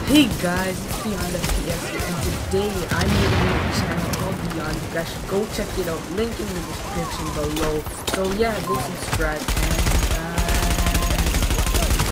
Hey guys, it's Beyond FPS here, and today I'm making a channel called Beyond. You guys should go check it out, link in the description below. So yeah, go subscribe, and